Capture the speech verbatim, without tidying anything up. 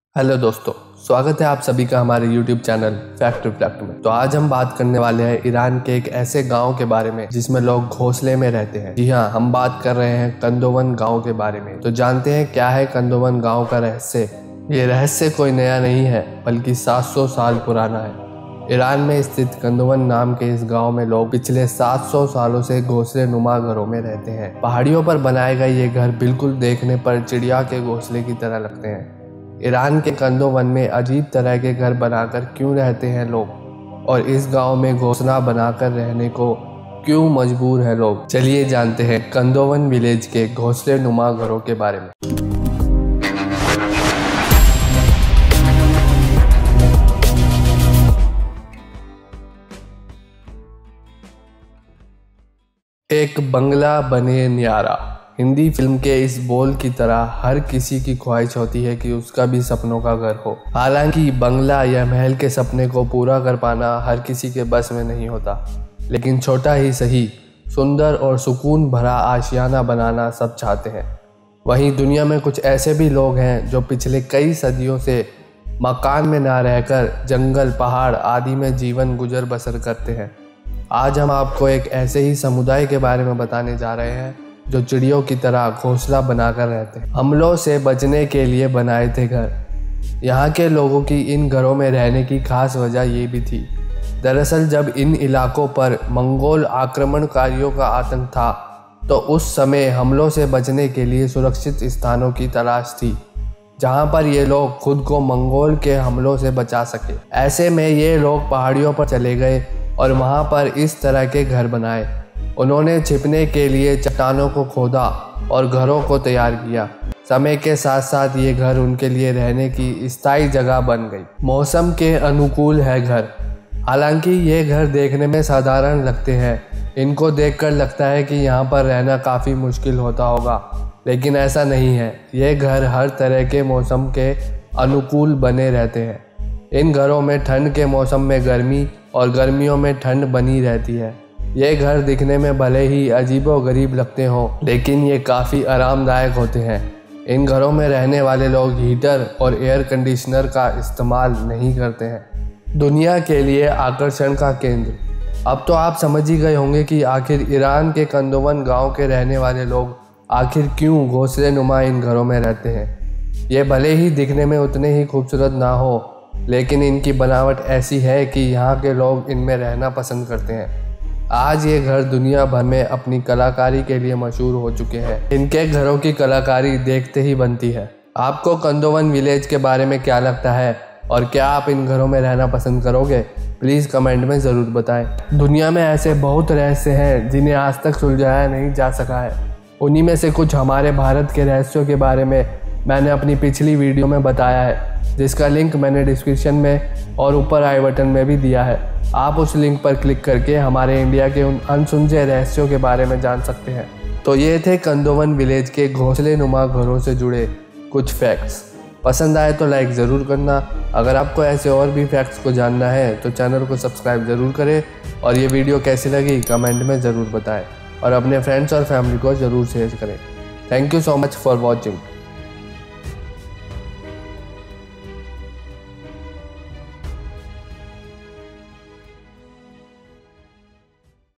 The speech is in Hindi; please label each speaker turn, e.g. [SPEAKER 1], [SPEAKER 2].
[SPEAKER 1] हेलो दोस्तों, स्वागत है आप सभी का हमारे यूट्यूब चैनल फैक्ट रिफ्लेक्ट में। तो आज हम बात करने वाले हैं ईरान के एक ऐसे गांव के बारे में जिसमें लोग घोंसले में रहते हैं। जी हाँ, हम बात कर रहे हैं कंदोवन गांव के बारे में। तो जानते हैं क्या है कंदोवन गांव का रहस्य। ये रहस्य कोई नया नहीं है बल्कि सात सौ साल पुराना है। ईरान में स्थित कंदोवन नाम के इस गांव में लोग पिछले सात सौ सालों से घोंसले नुमा घरों में रहते हैं। पहाड़ियों पर बनाए गए ये घर बिल्कुल देखने पर चिड़िया के घोंसले की तरह लगते हैं। ईरान के कंदोवन में अजीब तरह के घर बनाकर क्यों रहते हैं लोग, और इस गांव में घोंसला बनाकर रहने को क्यों मजबूर है लोग। चलिए जानते हैं कंदोवन विलेज के घोंसले नुमा घरों के बारे में। एक बंगला बने न्यारा। हिंदी फिल्म के इस बोल की तरह हर किसी की ख्वाहिश होती है कि उसका भी सपनों का घर हो। हालांकि बंगला या महल के सपने को पूरा कर पाना हर किसी के बस में नहीं होता, लेकिन छोटा ही सही सुंदर और सुकून भरा आशियाना बनाना सब चाहते हैं। वहीं दुनिया में कुछ ऐसे भी लोग हैं जो पिछले कई सदियों से मकान में ना रहकर जंगल पहाड़ आदि में जीवन गुजर बसर करते हैं। आज हम आपको एक ऐसे ही समुदाय के बारे में बताने जा रहे हैं जो चिड़ियों की तरह घोंसला बनाकर रहते हैं। हमलों से बचने के लिए बनाए थे घर। यहाँ के लोगों की इन घरों में रहने की खास वजह ये भी थी। दरअसल जब इन इलाकों पर मंगोल आक्रमणकारियों का आतंक था तो उस समय हमलों से बचने के लिए सुरक्षित स्थानों की तलाश थी जहाँ पर ये लोग खुद को मंगोल के हमलों से बचा सके। ऐसे में ये लोग पहाड़ियों पर चले गए और वहाँ पर इस तरह के घर बनाए। उन्होंने छिपने के लिए चट्टानों को खोदा और घरों को तैयार किया। समय के साथ साथ ये घर उनके लिए रहने की स्थायी जगह बन गई। मौसम के अनुकूल है घर। हालांकि ये घर देखने में साधारण लगते हैं, इनको देखकर लगता है कि यहाँ पर रहना काफ़ी मुश्किल होता होगा, लेकिन ऐसा नहीं है। ये घर हर तरह के मौसम के अनुकूल बने रहते हैं। इन घरों में ठंड के मौसम में गर्मी और गर्मियों में ठंड बनी रहती है। ये घर दिखने में भले ही अजीबोगरीब लगते हों, लेकिन ये काफ़ी आरामदायक होते हैं। इन घरों में रहने वाले लोग हीटर और एयर कंडीशनर का इस्तेमाल नहीं करते हैं। दुनिया के लिए आकर्षण का केंद्र। अब तो आप समझ ही गए होंगे कि आखिर ईरान के कंदोवन गांव के रहने वाले लोग आखिर क्यों घोंसले नुमा इन घरों में रहते हैं। ये भले ही दिखने में उतने ही खूबसूरत ना हो, लेकिन इनकी बनावट ऐसी है कि यहाँ के लोग इनमें रहना पसंद करते हैं। आज ये घर दुनिया भर में अपनी कलाकारी के लिए मशहूर हो चुके हैं। इनके घरों की कलाकारी देखते ही बनती है। आपको कंदोवन विलेज के बारे में क्या लगता है और क्या आप इन घरों में रहना पसंद करोगे? प्लीज़ कमेंट में ज़रूर बताएं। दुनिया में ऐसे बहुत रहस्य हैं जिन्हें आज तक सुलझाया नहीं जा सका है। उन्हीं में से कुछ हमारे भारत के रहस्यों के बारे में मैंने अपनी पिछली वीडियो में बताया है, जिसका लिंक मैंने डिस्क्रिप्शन में और ऊपर आई बटन में भी दिया है। आप उस लिंक पर क्लिक करके हमारे इंडिया के उन अनसुलझे रहस्यों के बारे में जान सकते हैं। तो ये थे कंदोवन विलेज के घोंसले नुमा घरों से जुड़े कुछ फैक्ट्स। पसंद आए तो लाइक ज़रूर करना। अगर आपको ऐसे और भी फैक्ट्स को जानना है तो चैनल को सब्सक्राइब ज़रूर करें, और ये वीडियो कैसी लगी कमेंट में ज़रूर बताएं, और अपने फ्रेंड्स और फैमिली को ज़रूर शेयर करें। Thank you so much for watching.